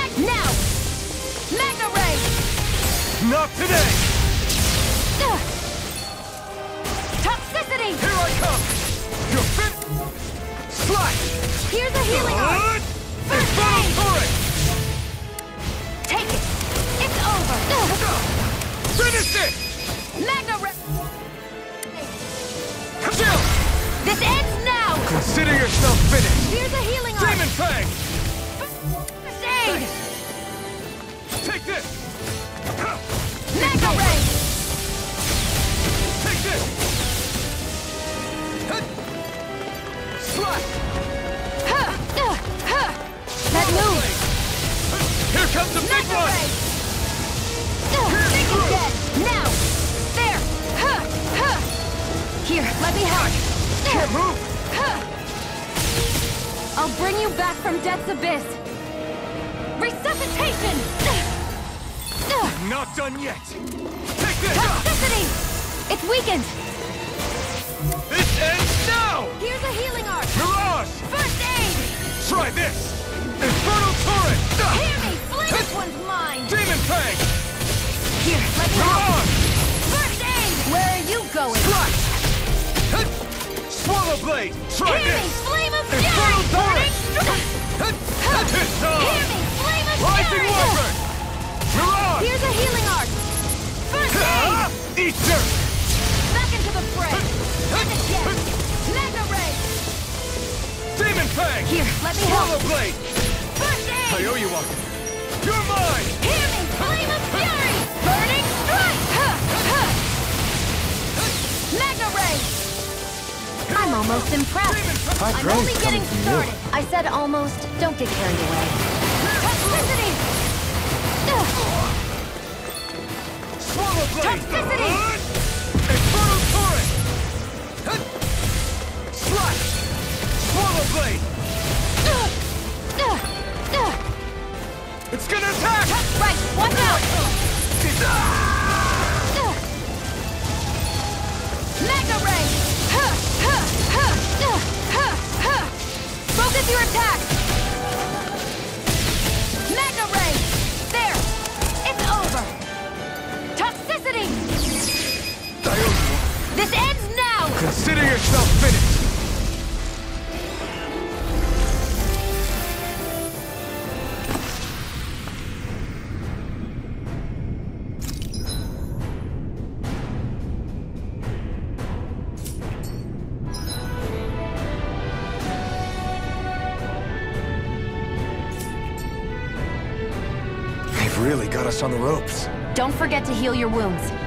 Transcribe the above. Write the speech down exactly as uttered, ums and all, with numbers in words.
Mag now! Magna Ray! Not today! Uh. Toxicity! Here I come! You're fit! Slash! Here's a healing art! First Infernal aid! Turret! Take it! It's over! Finish it! Magna Ray! Chill! This ends now! Consider yourself finished! Here's a healing art! Demon Fang! First aid! Take this! Magna Ray! Take this! Slash! Huh, uh, huh. That move! Here comes the big Magna one! Ray! Uh, Big is dead! Now! There! Huh, huh. Here, let me help! Can't move! Huh. I'll bring you back from Death's Abyss! Resuscitation! Not done yet! Take this! Toxicity! It's weakened! This ends now! Here's a healing art! Mirage! First aid! Try this! Infernal Turret! Hear me! Flame! This one's mine! Demon Fang! Here, let me help! Mirage! First aid! Where are you going? Slash! Swallow Blade! Try Hear me! this! Flame of Infernal fury! Burning! Turret! It's Hear on! me! Flame of Rising fury! Wyvern! Mirage! Here's a healing art! First aid! Eat dirt! Back into the fray! And again! Magna Ray! Demon Fang! Here, let me Swallow help! Blade! First I aid! owe you one! You're mine! Hear me! Flame of fury! Burning strike! Huh, huh. Magna Ray! I'm almost impressed. I'm only getting started. I said almost. Don't get carried away. Toxicity! Swallow Blade! Toxicity! Infernal Turret! Slash! Swallow Blade! It's gonna attack! Right, watch out! Magna Ray! Huh, huh, huh, huh, huh, huh. Focus your attack! Magna Ray! There! It's over! Toxicity! I owe you. This ends now! Consider yourself finished! They've really got us on the ropes. Don't forget to heal your wounds.